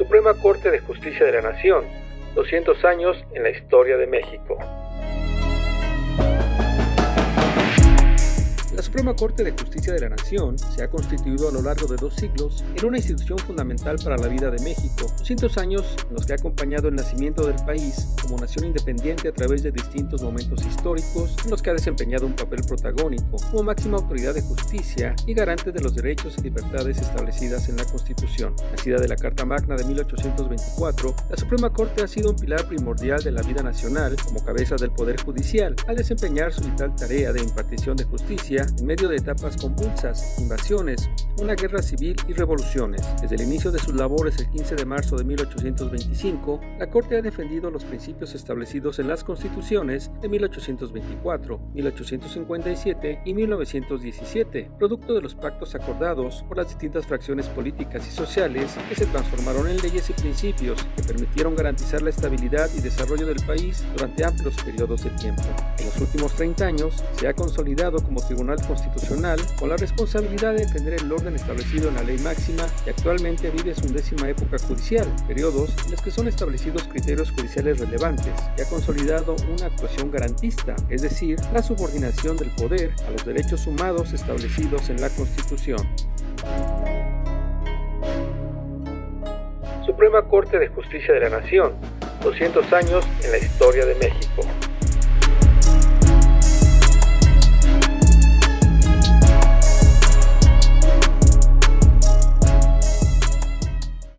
Suprema Corte de Justicia de la Nación, 200 años en la historia de México. La Suprema Corte de Justicia de la Nación se ha constituido a lo largo de 2 siglos en una institución fundamental para la vida de México, 200 años en los que ha acompañado el nacimiento del país como nación independiente a través de distintos momentos históricos en los que ha desempeñado un papel protagónico como máxima autoridad de justicia y garante de los derechos y libertades establecidas en la Constitución. Nacida de la Carta Magna de 1824, la Suprema Corte ha sido un pilar primordial de la vida nacional como cabeza del Poder Judicial al desempeñar su vital tarea de impartición de justicia en medio de etapas convulsas, invasiones, una guerra civil y revoluciones. Desde el inicio de sus labores el 15 de marzo de 1825, la Corte ha defendido los principios establecidos en las constituciones de 1824, 1857 y 1917, producto de los pactos acordados por las distintas fracciones políticas y sociales que se transformaron en leyes y principios que permitieron garantizar la estabilidad y desarrollo del país durante amplios periodos de tiempo. En los últimos 30 años se ha consolidado como Tribunal Constitucional con la responsabilidad de defender el orden establecido en la ley máxima y actualmente vive su 10ª época judicial, periodos en los que son establecidos criterios judiciales relevantes y ha consolidado una actuación garantista, es decir, la subordinación del poder a los derechos sumados establecidos en la Constitución. Suprema Corte de Justicia de la Nación, 200 años en la historia de México.